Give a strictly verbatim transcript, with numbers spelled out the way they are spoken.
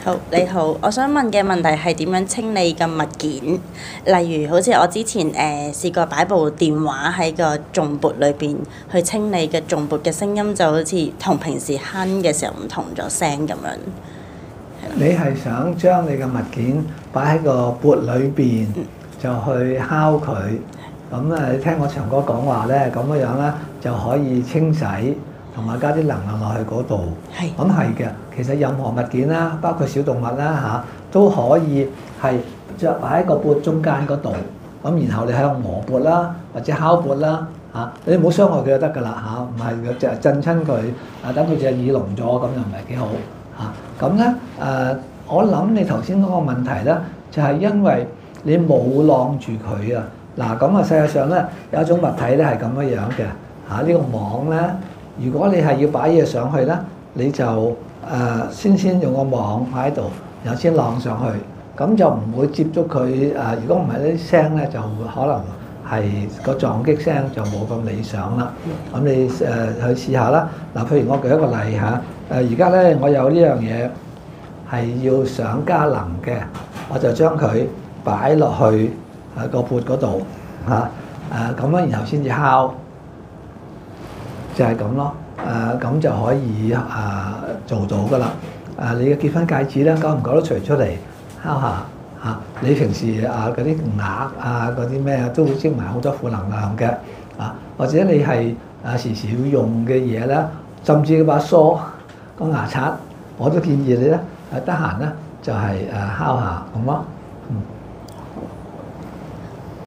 好，你好，我想問嘅問題係點樣清理嘅物件？例如好似我之前誒、呃、試過擺部電話喺個頌缽裏邊去清理嘅頌缽嘅聲音，就好似同平時哼嘅時候唔同咗聲咁樣。 你係想將你嘅物件擺喺個缽裏邊，就去敲佢。咁啊，你聽我長哥講話咧，咁樣樣咧就可以清洗，同埋加啲能量落去嗰度。 係。 咁係嘅，其實任何物件啦，包括小動物啦嚇，都可以係著擺喺個缽中間嗰度。咁然後你喺度磨缽啦，或者敲缽啦嚇，你唔好傷害佢就得㗎啦嚇，唔係就震親佢啊，等佢隻耳聾咗，咁又唔係幾好嚇。咁咧誒，我諗你頭先嗰個問題咧，就係因為你冇晾住佢啊。嗱，咁啊，世界上咧有一種物體咧係咁樣樣嘅嚇，呢個網咧，如果你係要擺嘢上去咧，你就誒先先用個網擺喺度，然後先晾上去，咁就唔會接觸佢誒。如果唔係啲聲咧，就可能係個撞擊聲就冇咁理想啦。咁你誒去試下啦。嗱，譬如我舉一個例嚇，誒而家咧我有呢樣嘢係要上加能嘅，我就將佢擺落去喺個缽嗰度嚇，誒咁樣，然後先至敲，就係咁咯。誒咁就可以誒做到㗎啦。誒你嘅結婚戒指咧，久唔久都除出嚟敲下嚇。你平時啊嗰啲額啊嗰啲咩都會積埋好多負能量嘅啊，或者你係誒時時要用嘅嘢咧，甚至把梳個牙刷，我都建議你咧誒得閒咧就係誒敲下咁咯。